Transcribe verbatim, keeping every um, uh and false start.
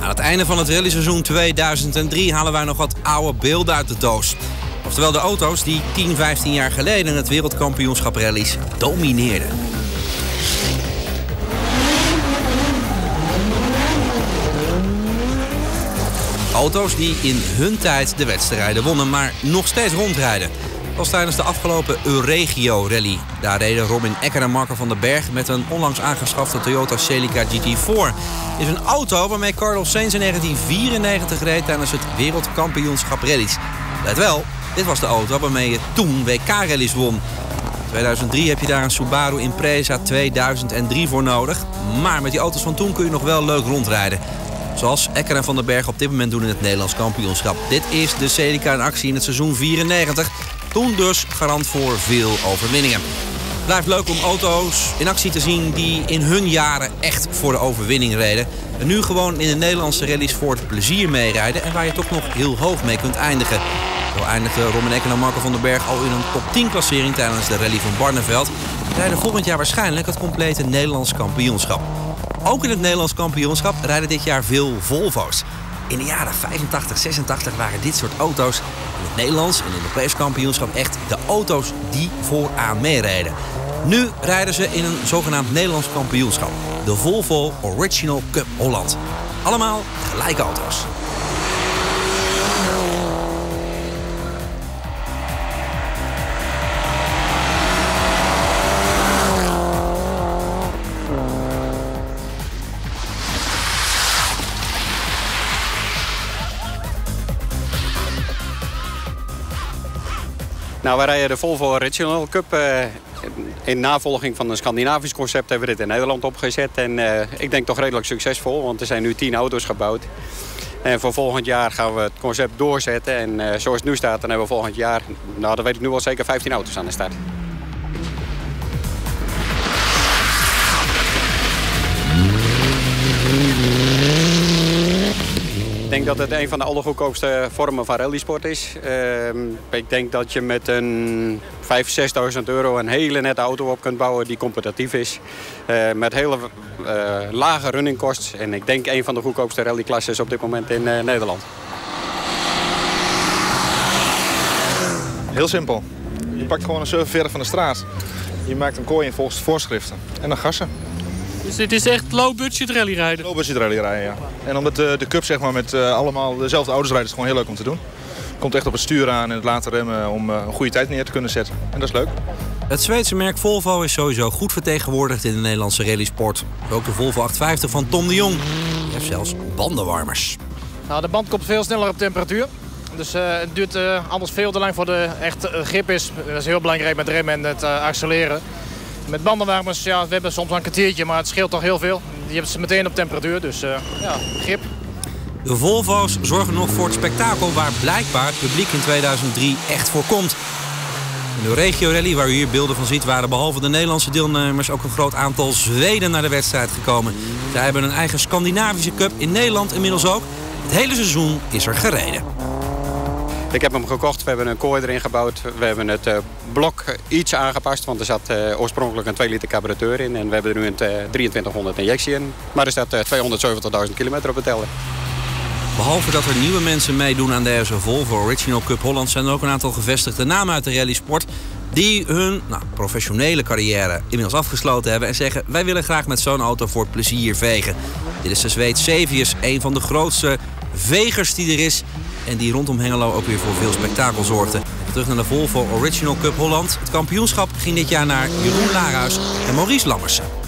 Aan het einde van het rallyseizoen tweeduizend drie halen wij nog wat oude beelden uit de doos. Oftewel de auto's die tien, vijftien jaar geleden het wereldkampioenschap rallies domineerden. Auto's die in hun tijd de wedstrijden wonnen, maar nog steeds rondrijden. Zoals tijdens de afgelopen Euregio Rally. Daar reden Robin Ekker en Marco van den Berg met een onlangs aangeschafte Toyota Celica G T vier. Dit is een auto waarmee Carlos Sainz in negentien vierennegentig reed tijdens het wereldkampioenschap rallies. Let wel, dit was de auto waarmee je toen W K-rallies won. In tweeduizend drie heb je daar een Subaru Impreza tweeduizend drie voor nodig. Maar met die auto's van toen kun je nog wel leuk rondrijden. Zoals Ekker en Van den Berg op dit moment doen in het Nederlands kampioenschap. Dit is de Celica in actie in het seizoen vierennegentig. Toen dus garant voor veel overwinningen. Blijft leuk om auto's in actie te zien die in hun jaren echt voor de overwinning reden. En nu gewoon in de Nederlandse rallies voor het plezier meerijden. En waar je toch nog heel hoog mee kunt eindigen. Zo eindigde Robin Ekker en Marco van den Berg al in een top tien klassering tijdens de rally van Barneveld. Rijden volgend jaar waarschijnlijk het complete Nederlands kampioenschap. Ook in het Nederlands kampioenschap rijden dit jaar veel Volvo's. In de jaren vijfentachtig, zesentachtig waren dit soort auto's in het Nederlands en in het Europees kampioenschap echt de auto's die vooraan meereden. Nu rijden ze in een zogenaamd Nederlands kampioenschap. De Volvo Original Cup Holland. Allemaal gelijke auto's. Nou, wij rijden de Volvo Original Cup. Uh, in navolging van een Scandinavisch concept hebben we dit in Nederland opgezet. En uh, ik denk toch redelijk succesvol, want er zijn nu tien auto's gebouwd. En voor volgend jaar gaan we het concept doorzetten. En uh, zoals het nu staat, dan hebben we volgend jaar, nou dat weet ik nu al zeker, vijftien auto's aan de start. Ik denk dat het een van de allergoedkoopste vormen van rallysport is. Uh, ik denk dat je met een vijfduizend, zesduizend euro een hele nette auto op kunt bouwen die competitief is. Uh, met hele uh, lage runningkost. En ik denk een van de goedkoopste rallyklassen op dit moment in uh, Nederland. Heel simpel. Je pakt gewoon een surfveer van de straat. Je maakt een kooi in volgens de voorschriften. En dan gassen. Dus dit is echt low-budget rally rijden? Low-budget rally rijden, ja. En omdat de, de cup zeg maar, met uh, allemaal dezelfde auto's rijden, is het gewoon heel leuk om te doen. Komt echt op het stuur aan en het laten remmen om uh, een goede tijd neer te kunnen zetten. En dat is leuk. Het Zweedse merk Volvo is sowieso goed vertegenwoordigd in de Nederlandse rallysport. Ook de Volvo achthonderdvijftig van Tom de Jong. Die heeft zelfs bandenwarmers. Nou, de band komt veel sneller op temperatuur. Dus uh, het duurt uh, anders veel te lang voor de echt uh, grip is. Dat is heel belangrijk met remmen en het uh, accelereren. Met bandenwarmers, ja, we hebben soms een kwartiertje, maar het scheelt toch heel veel. Je hebt ze meteen op temperatuur, dus uh, ja, grip. De Volvo's zorgen nog voor het spektakel waar blijkbaar het publiek in tweeduizend drie echt voor komt. In de Regio Rally, waar u hier beelden van ziet, waren behalve de Nederlandse deelnemers ook een groot aantal Zweden naar de wedstrijd gekomen. Zij hebben een eigen Scandinavische Cup in Nederland inmiddels ook. Het hele seizoen is er gereden. Ik heb hem gekocht, we hebben een kooi erin gebouwd. We hebben het uh, blok iets aangepast, want er zat uh, oorspronkelijk een twee liter carburateur in. En we hebben er nu een uh, drieëntwintighonderd injectie in. Maar er staat uh, tweehonderdzeventigduizend kilometer op het teller. Behalve dat er nieuwe mensen meedoen aan deze Volvo Original Cup Holland, zijn er ook een aantal gevestigde namen uit de rallysport die hun nou, professionele carrière inmiddels afgesloten hebben en zeggen: wij willen graag met zo'n auto voor het plezier vegen. Dit is de Zweed Sevius, een van de grootste vegers die er is en die rondom Hengelo ook weer voor veel spektakel zorgde. Terug naar de Volvo Original Cup Holland. Het kampioenschap ging dit jaar naar Jeroen Laarhuis en Maurice Lammersen.